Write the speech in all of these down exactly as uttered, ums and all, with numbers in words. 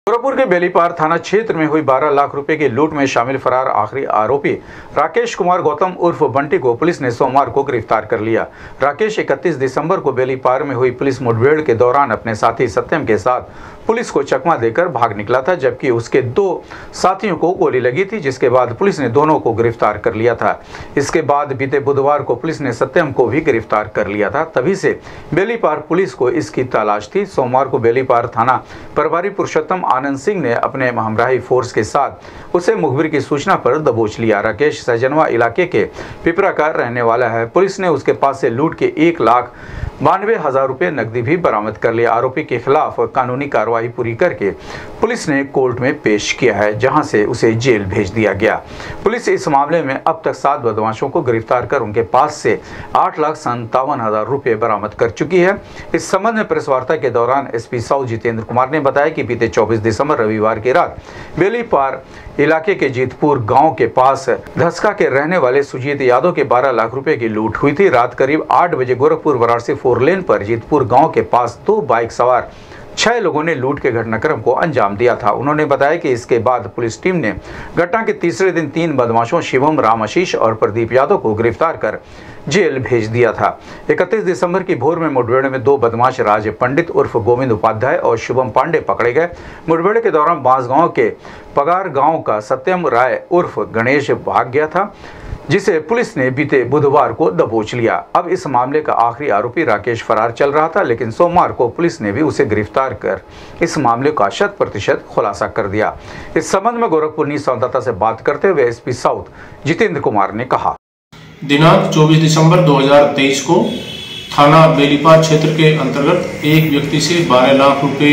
गोरखपुर के बेलीपार थाना क्षेत्र में हुई बारह लाख रुपए की लूट में शामिल फरार आखिरी आरोपी राकेश कुमार गौतम उर्फ बंटी को पुलिस ने सोमवार को गिरफ्तार कर लिया। राकेश इकतीस दिसंबर को बेलीपार में हुई पुलिस मुठभेड़ के दौरान अपने साथी सत्यम के साथ पुलिस को चकमा देकर भाग निकला था, जबकि उसके दो साथियों को गोली लगी थी, जिसके बाद पुलिस ने दोनों को गिरफ्तार कर लिया था। इसके बाद बीते बुधवार को पुलिस ने सत्यम को भी गिरफ्तार कर लिया था। तभी से बेलीपार पुलिस को इसकी तलाश थी। सोमवार को बेलीपार थाना प्रभारी पुरुषोत्तम आनंद सिंह ने अपने हमराही फोर्स के साथ उसे मुखबिर की सूचना पर दबोच लिया। राकेश सहजनवा इलाके के पिपरा का रहने वाला है। पुलिस ने उसके पास से लूट के एक लाख बानवे हजार रुपये नकदी भी बरामद कर लिया। आरोपी के खिलाफ कानूनी कार्रवाई पूरी करके पुलिस ने कोर्ट में पेश किया है, जहां से उसे जेल भेज दिया गया। पुलिस इस मामले में अब तक सात बदमाशों को गिरफ्तार कर उनके पास से आठ लाख संतावन हजार रुपये बरामद कर चुकी है। इस संबंध में प्रेस वार्ता के दौरान एसपी साउथ जितेंद्र कुमार ने बताया कि बीते चौबीस दिसंबर रविवार की रात बेलीपार इलाके के जीतपुर गांव के पास धसका के रहने वाले सुजीत यादव के बारह लाख रुपए की लूट हुई थी। रात करीब आठ बजे गोरखपुर वाराणसी फोर लेन पर जीतपुर गांव के पास दो बाइक सवार छह लोगों ने लूट के घटनाक्रम को अंजाम दिया था। उन्होंने बताया कि इसके बाद पुलिस टीम ने घटना के तीसरे दिन तीन बदमाशों शिवम, राम आशीष और प्रदीप यादव को गिरफ्तार कर जेल भेज दिया था। इकतीस दिसंबर की भोर में मुठभेड़ में दो बदमाश राज पंडित उर्फ गोविंद उपाध्याय और शुभम पांडे पकड़े गए। मुठभेड़ के दौरान बांसगांव के पगार गांव का सत्यम राय उर्फ गणेश भाग गया था, जिसे पुलिस ने बीते बुधवार को दबोच लिया। अब इस मामले का आखिरी आरोपी राकेश फरार चल रहा था, लेकिन सोमवार को पुलिस ने भी उसे गिरफ्तार कर इस मामले का शत प्रतिशत खुलासा कर दिया। इस संबंध में गोरखपुर न्यूज संवाददाता से बात करते हुए एसपी साउथ जितेंद्र कुमार ने कहा, दिनांक चौबीस दिसंबर दो हज़ार तेईस को थाना बेलीपार क्षेत्र के अंतर्गत एक व्यक्ति से बारह लाख रुपए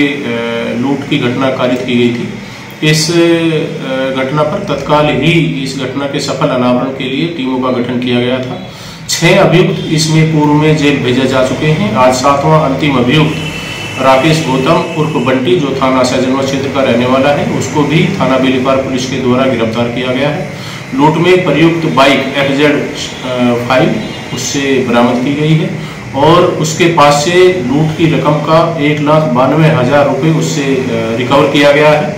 लूट की घटना कारित की गई थी। इस घटना पर तत्काल ही इस घटना के सफल अनावरण के लिए टीमों का गठन किया गया था। छह अभियुक्त इसमें पूर्व में जेल भेजे जा चुके हैं। आज सातवां अंतिम अभियुक्त राकेश गौतम उर्फ बंटी, जो थाना सहजनवा क्षेत्र का रहने वाला है, उसको भी थाना बेलीपार पुलिस के द्वारा गिरफ्तार किया गया है। लूट में प्रयुक्त बाइक एक्स जेड फाइव उससे बरामद की गई है और उसके पास से लूट की रकम का एक लाख बानवे हजार रुपये उससे रिकवर किया गया है।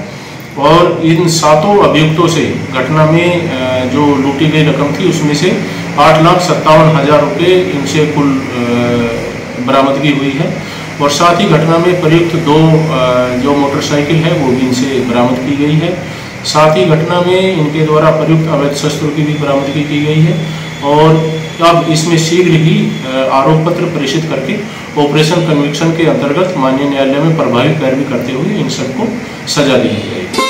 और इन सातों अभियुक्तों से घटना में जो लूटी गई रकम थी उसमें से आठ लाख सत्तावन हजार रुपये इनसे कुल बरामदगी हुई है। और साथ ही घटना में प्रयुक्त दो जो मोटरसाइकिल है वो भी इनसे बरामद की गई है। साथ ही घटना में इनके द्वारा प्रयुक्त अवैध शस्त्रों की भी बरामदगी की गई है। और अब इसमें शीघ्र ही आरोप पत्र प्रेषित करके ऑपरेशन कन्विक्शन के अंतर्गत माननीय न्यायालय में प्रभावी पैरवी करते हुए इन सबको सजा दी जाएगी।